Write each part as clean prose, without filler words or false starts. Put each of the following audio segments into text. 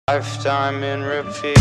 Lifetime in repeat.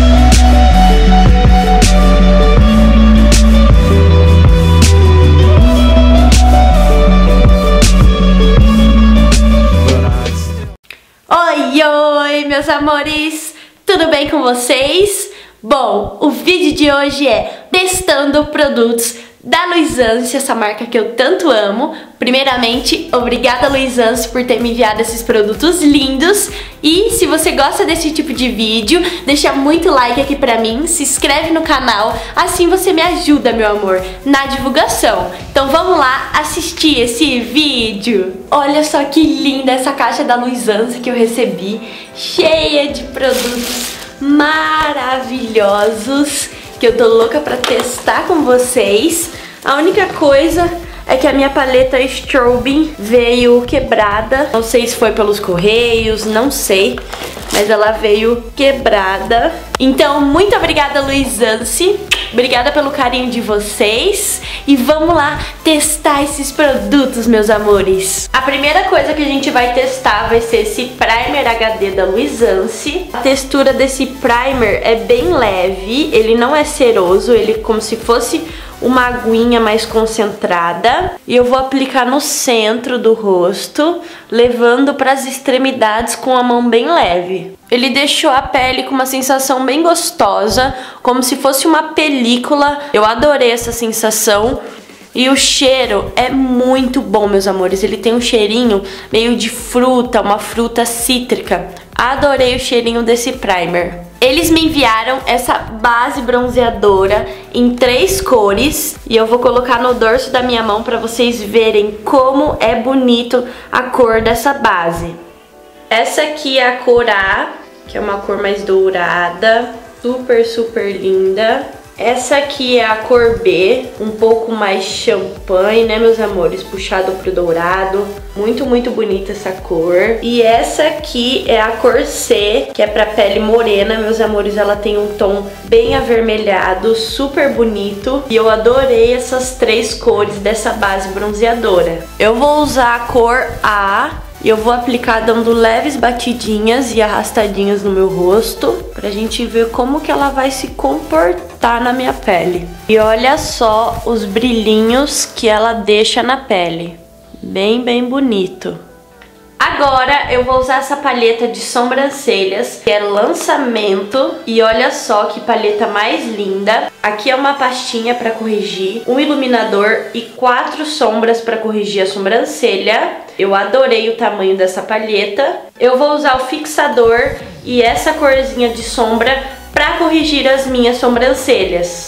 Oi, oi, meus amores! Tudo bem com vocês? Bom, o vídeo de hoje é testando produtos da Luisance, essa marca que eu tanto amo. Primeiramente, obrigada Luisance por ter me enviado esses produtos lindos. E se você gosta desse tipo de vídeo, deixa muito like aqui pra mim, se inscreve no canal, assim você me ajuda, meu amor, na divulgação. Então vamos lá assistir esse vídeo. Olha só que linda essa caixa da Luisance que eu recebi, cheia de produtos maravilhosos que eu tô louca pra testar com vocês. A única coisa é que a minha paleta Strobe veio quebrada. Não sei se foi pelos correios, não sei, mas ela veio quebrada. Então, muito obrigada, Luisance. Obrigada pelo carinho de vocês. E vamos lá testar esses produtos, meus amores. A primeira coisa que a gente vai testar vai ser esse Primer HD da Luisance. A textura desse primer é bem leve, ele não é ceroso, ele é como se fosse uma aguinha mais concentrada. E eu vou aplicar no centro do rosto, levando para as extremidades com a mão bem leve. Ele deixou a pele com uma sensação bem gostosa, como se fosse uma película. Eu adorei essa sensação. E o cheiro é muito bom, meus amores. Ele tem um cheirinho meio de fruta, uma fruta cítrica. Adorei o cheirinho desse primer. Eles me enviaram essa base bronzeadora em 3 cores. E eu vou colocar no dorso da minha mão para vocês verem como é bonito a cor dessa base. Essa aqui é a cor A, que é uma cor mais dourada. Super, super linda. Essa aqui é a cor B, um pouco mais champanhe, né, meus amores? Puxado pro dourado. Muito, muito bonita essa cor. E essa aqui é a cor C, que é pra pele morena, meus amores. Ela tem um tom bem avermelhado, super bonito. E eu adorei essas 3 cores dessa base bronzeadora. Eu vou usar a cor A. E eu vou aplicar dando leves batidinhas e arrastadinhas no meu rosto, pra gente ver como que ela vai se comportar na minha pele. E olha só os brilhinhos que ela deixa na pele. Bem, bem bonito. Agora eu vou usar essa paleta de sobrancelhas, que é lançamento. E olha só que paleta mais linda. Aqui é uma pastinha para corrigir, um iluminador e 4 sombras para corrigir a sobrancelha. Eu adorei o tamanho dessa paleta. Eu vou usar o fixador e essa corzinha de sombra para corrigir as minhas sobrancelhas.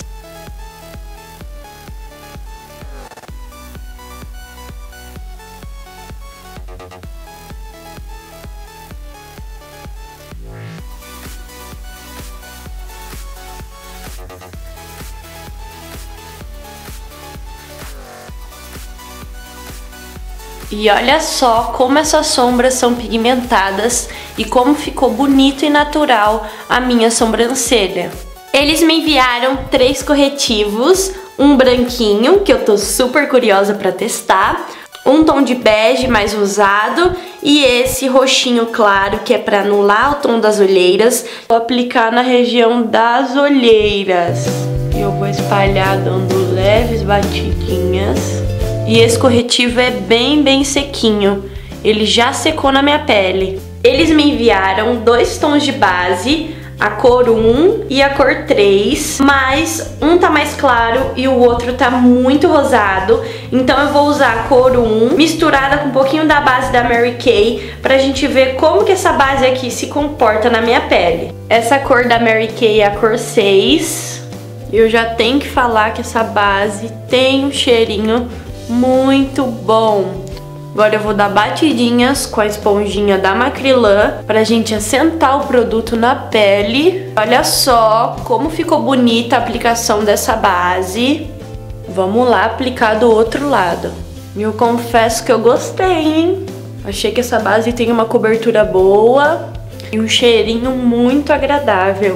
E olha só como essas sombras são pigmentadas e como ficou bonito e natural a minha sobrancelha. Eles me enviaram 3 corretivos, um branquinho, que eu tô super curiosa pra testar, um tom de bege mais usado e esse roxinho claro, que é pra anular o tom das olheiras. Vou aplicar na região das olheiras. E eu vou espalhar dando leves batidinhas. E esse corretivo é bem sequinho, ele já secou na minha pele. Eles me enviaram 2 tons de base, a cor 1 e a cor 3, mas um tá mais claro e o outro tá muito rosado. Então eu vou usar a cor 1 misturada com um pouquinho da base da Mary Kay pra gente ver como que essa base aqui se comporta na minha pele. Essa cor da Mary Kay é a cor 6. Eu já tenho que falar que essa base tem um cheirinho muito bom. Agora eu vou dar batidinhas com a esponjinha da Macrylan pra gente assentar o produto na pele. Olha só como ficou bonita a aplicação dessa base. Vamos lá aplicar do outro lado. Eu confesso que eu gostei, hein? Achei que essa base tem uma cobertura boa e um cheirinho muito agradável.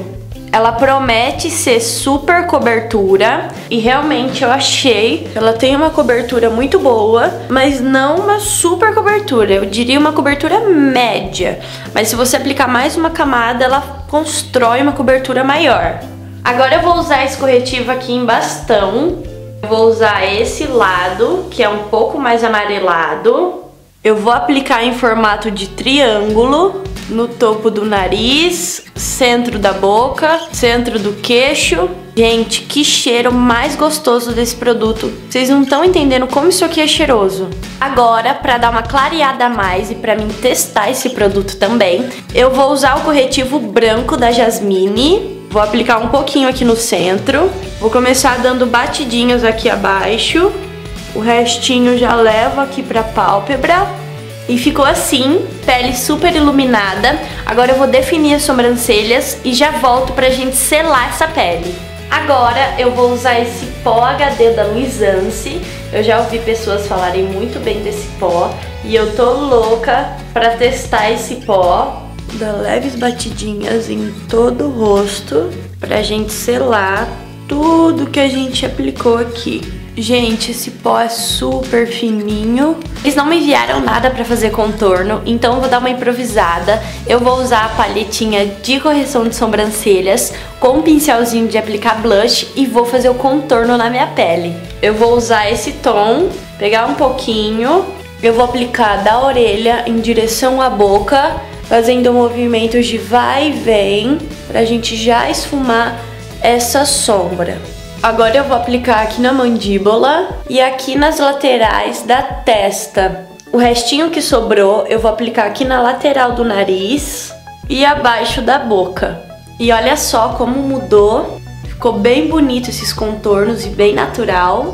Ela promete ser super cobertura e realmente eu achei que ela tem uma cobertura muito boa, mas não uma super cobertura, eu diria uma cobertura média. Mas se você aplicar mais uma camada, ela constrói uma cobertura maior. Agora eu vou usar esse corretivo aqui em bastão. Eu vou usar esse lado, que é um pouco mais amarelado. Eu vou aplicar em formato de triângulo no topo do nariz, centro da boca, centro do queixo. Gente, que cheiro mais gostoso desse produto. Vocês não estão entendendo como isso aqui é cheiroso. Agora, para dar uma clareada a mais e para mim testar esse produto também, eu vou usar o corretivo branco da Jasmine. Vou aplicar um pouquinho aqui no centro. Vou começar dando batidinhas aqui abaixo. O restinho já levo aqui pra pálpebra. E ficou assim, pele super iluminada. Agora eu vou definir as sobrancelhas e já volto pra gente selar essa pele. Agora eu vou usar esse pó HD da Luisance. Eu já ouvi pessoas falarem muito bem desse pó e eu tô louca pra testar esse pó. Dá leves batidinhas em todo o rosto pra gente selar tudo que a gente aplicou aqui. Gente, esse pó é super fininho. Eles não me enviaram nada pra fazer contorno, então eu vou dar uma improvisada. Eu vou usar a paletinha de correção de sobrancelhas com um pincelzinho de aplicar blush e vou fazer o contorno na minha pele. Eu vou usar esse tom, pegar um pouquinho, eu vou aplicar da orelha em direção à boca, fazendo movimentos de vai e vem pra gente já esfumar essa sombra. Agora eu vou aplicar aqui na mandíbula e aqui nas laterais da testa. O restinho que sobrou eu vou aplicar aqui na lateral do nariz e abaixo da boca. E olha só como mudou. Ficou bem bonito esses contornos e bem natural.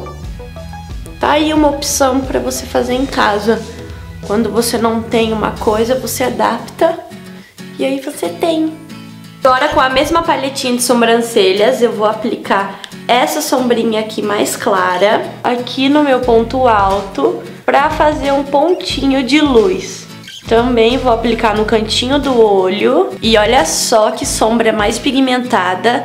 Tá aí uma opção para você fazer em casa. Quando você não tem uma coisa, você adapta e aí você tem. Agora com a mesma paletinha de sobrancelhas eu vou aplicar essa sombrinha aqui mais clara aqui no meu ponto alto para fazer um pontinho de luz. Também vou aplicar no cantinho do olho e olha só que sombra mais pigmentada,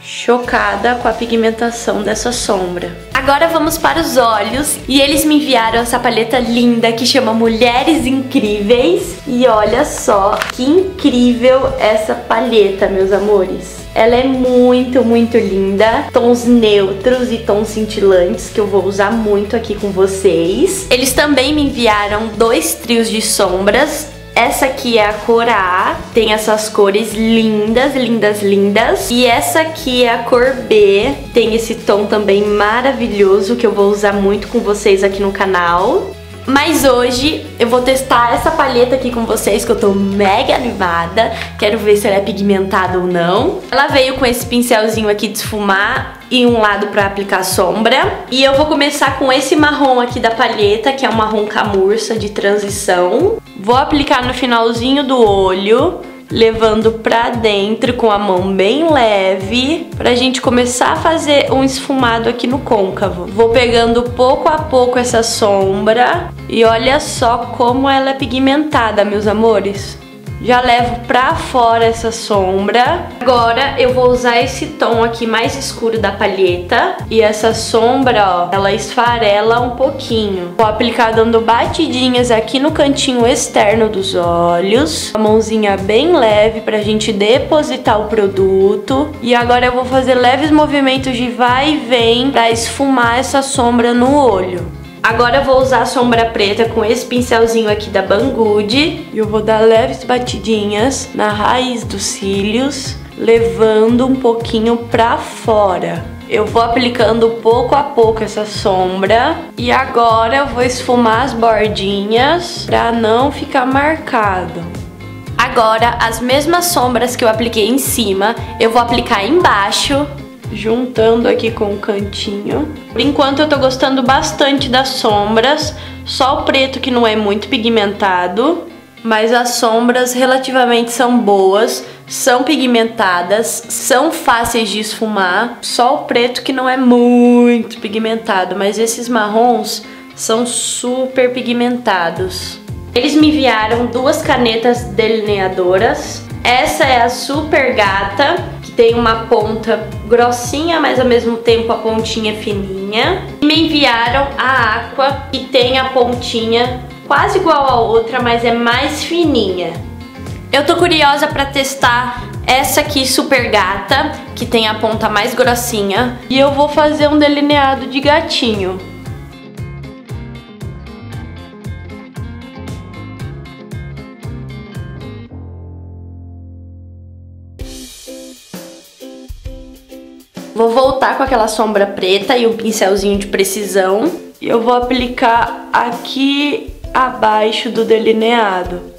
chocada com a pigmentação dessa sombra. Agora vamos para os olhos e eles me enviaram essa paleta linda que chama Mulheres Incríveis e olha só que incrível essa paleta, meus amores. Ela é muito, muito linda, tons neutros e tons cintilantes que eu vou usar muito aqui com vocês. Eles também me enviaram 2 trios de sombras. Essa aqui é a cor A, tem essas cores lindas, lindas, lindas. E essa aqui é a cor B, tem esse tom também maravilhoso que eu vou usar muito com vocês aqui no canal. Mas hoje eu vou testar essa paleta aqui com vocês, que eu tô mega animada. Quero ver se ela é pigmentada ou não. Ela veio com esse pincelzinho aqui de esfumar e um lado pra aplicar sombra. E eu vou começar com esse marrom aqui da paleta, que é um marrom camurça de transição. Vou aplicar no finalzinho do olho, levando pra dentro com a mão bem leve, pra gente começar a fazer um esfumado aqui no côncavo. Vou pegando pouco a pouco essa sombra e olha só como ela é pigmentada, meus amores. Já levo pra fora essa sombra. Agora eu vou usar esse tom aqui mais escuro da paleta. E essa sombra, ó, ela esfarela um pouquinho. Vou aplicar dando batidinhas aqui no cantinho externo dos olhos. A mãozinha bem leve pra gente depositar o produto. E agora eu vou fazer leves movimentos de vai e vem pra esfumar essa sombra no olho. Agora eu vou usar a sombra preta com esse pincelzinho aqui da Banggood. E eu vou dar leves batidinhas na raiz dos cílios, levando um pouquinho pra fora. Eu vou aplicando pouco a pouco essa sombra. E agora eu vou esfumar as bordinhas pra não ficar marcado. Agora, as mesmas sombras que eu apliquei em cima, eu vou aplicar embaixo, juntando aqui com o cantinho. Por enquanto eu tô gostando bastante das sombras, só o preto que não é muito pigmentado, mas as sombras relativamente são boas, são pigmentadas, são fáceis de esfumar, só o preto que não é muito pigmentado, mas esses marrons são super pigmentados. Eles me enviaram 2 canetas delineadoras. Essa é a Super Gata, que tem uma ponta grossinha, mas ao mesmo tempo a pontinha é fininha. E me enviaram a Aqua, que tem a pontinha quase igual a outra, mas é mais fininha. Eu tô curiosa pra testar essa aqui super gata, que tem a ponta mais grossinha. E eu vou fazer um delineado de gatinho. Vou voltar com aquela sombra preta e um pincelzinho de precisão. E eu vou aplicar aqui abaixo do delineado.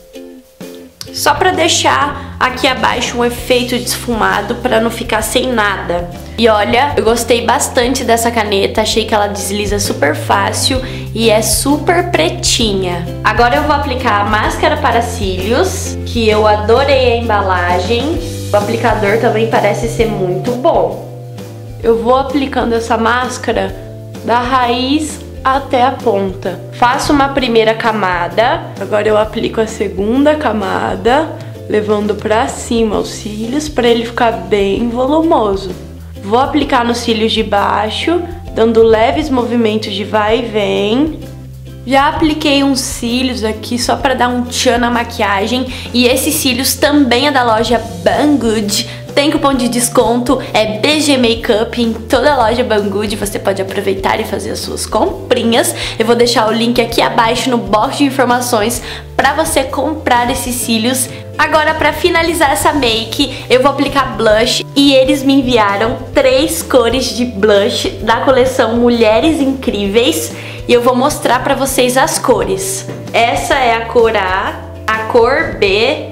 Só pra deixar aqui abaixo um efeito de esfumado, pra não ficar sem nada. E olha, eu gostei bastante dessa caneta, achei que ela desliza super fácil e é super pretinha. Agora eu vou aplicar a máscara para cílios, que eu adorei a embalagem. O aplicador também parece ser muito bom. Eu vou aplicando essa máscara da raiz até a ponta. Faço uma primeira camada, agora eu aplico a segunda camada, levando pra cima os cílios para ele ficar bem volumoso. Vou aplicar nos cílios de baixo, dando leves movimentos de vai e vem. Já apliquei uns cílios aqui só pra dar um tchan na maquiagem. E esses cílios também é da loja Banggood. Tem cupom de desconto, é BG Makeup em toda a loja Banggood. Você pode aproveitar e fazer as suas comprinhas. Eu vou deixar o link aqui abaixo no box de informações pra você comprar esses cílios. Agora, pra finalizar essa make, eu vou aplicar blush. E eles me enviaram 3 cores de blush da coleção Mulheres Incríveis. E eu vou mostrar pra vocês as cores. Essa é a cor a cor B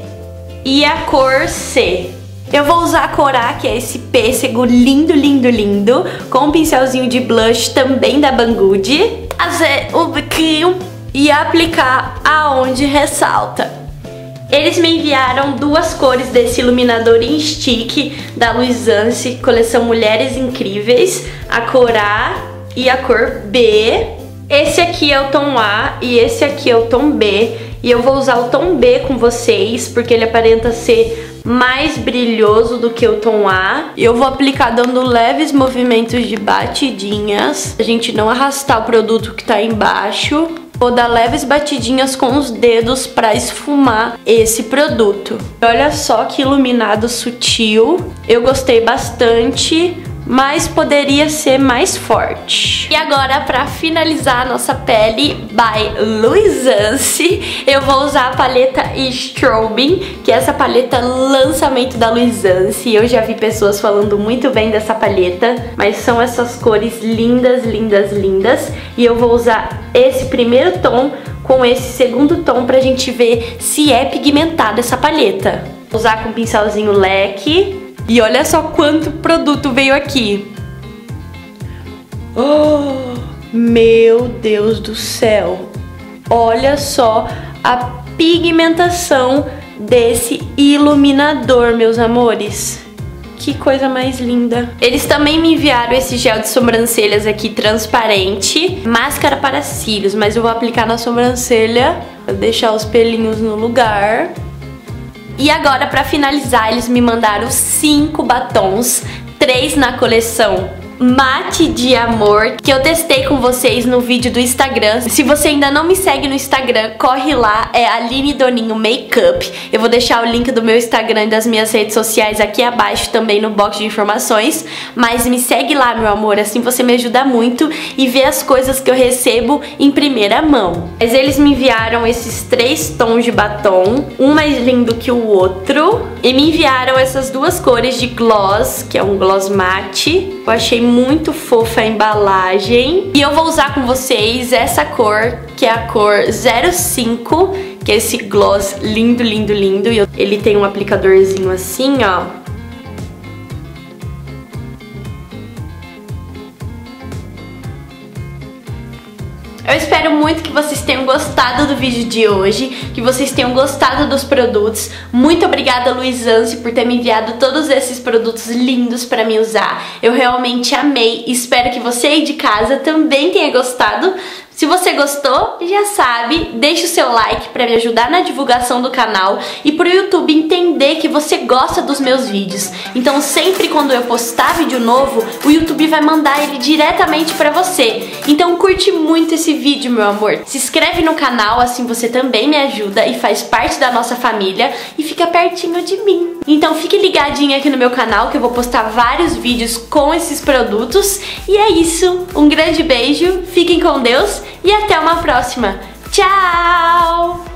e a cor C. Eu vou usar a cor A, que é esse pêssego lindo, lindo, lindo, com um pincelzinho de blush também da Banggood. Fazer o biquinho e aplicar aonde ressalta. Eles me enviaram 2 cores desse iluminador em stick da Luisance, coleção Mulheres Incríveis, a cor A e a cor B. Esse aqui é o tom A e esse aqui é o tom B. E eu vou usar o tom B com vocês, porque ele aparenta ser mais brilhoso do que o tom A. E eu vou aplicar dando leves movimentos de batidinhas, a gente não arrastar o produto que tá embaixo. Vou dar leves batidinhas com os dedos pra esfumar esse produto. Olha só que iluminado sutil. Eu gostei bastante, mas poderia ser mais forte. E agora, pra finalizar a nossa pele by Luisance, eu vou usar a paleta Strobing, que é essa paleta lançamento da Luisance. Eu já vi pessoas falando muito bem dessa paleta, mas são essas cores lindas, lindas, lindas. E eu vou usar esse primeiro tom com esse segundo tom pra gente ver se é pigmentada essa paleta. Vou usar com um pincelzinho leque. E olha só quanto produto veio aqui. Oh, meu Deus do céu. Olha só a pigmentação desse iluminador, meus amores. Que coisa mais linda. Eles também me enviaram esse gel de sobrancelhas aqui transparente. Máscara para cílios, mas eu vou aplicar na sobrancelha pra deixar os pelinhos no lugar. E agora, pra finalizar, eles me mandaram 5 batons, 3 na coleção Mate de Amor, que eu testei com vocês no vídeo do Instagram. Se você ainda não me segue no Instagram, corre lá, é Aline Doninho Makeup. Eu vou deixar o link do meu Instagram e das minhas redes sociais aqui abaixo também no box de informações. Mas me segue lá, meu amor, assim você me ajuda muito e vê as coisas que eu recebo em primeira mão. Mas eles me enviaram esses 3 tons de batom, um mais lindo que o outro. E me enviaram essas 2 cores de gloss, que é um gloss mate. Eu achei muito fofa a embalagem. E eu vou usar com vocês essa cor, que é a cor 05, que é esse gloss lindo, lindo, lindo. E ele tem um aplicadorzinho assim, ó. Eu espero muito que vocês tenham gostado do vídeo de hoje, que vocês tenham gostado dos produtos. Muito obrigada, Luisance, por ter me enviado todos esses produtos lindos pra mim usar. Eu realmente amei. Espero que você aí de casa também tenha gostado. Se você gostou, já sabe, deixa o seu like para me ajudar na divulgação do canal e pro YouTube entender que você gosta dos meus vídeos. Então sempre quando eu postar vídeo novo, o YouTube vai mandar ele diretamente para você. Então curte muito esse vídeo, meu amor. Se inscreve no canal, assim você também me ajuda e faz parte da nossa família e fica pertinho de mim. Então fique ligadinho aqui no meu canal que eu vou postar vários vídeos com esses produtos. E é isso, um grande beijo, fiquem com Deus e até uma próxima. Tchau!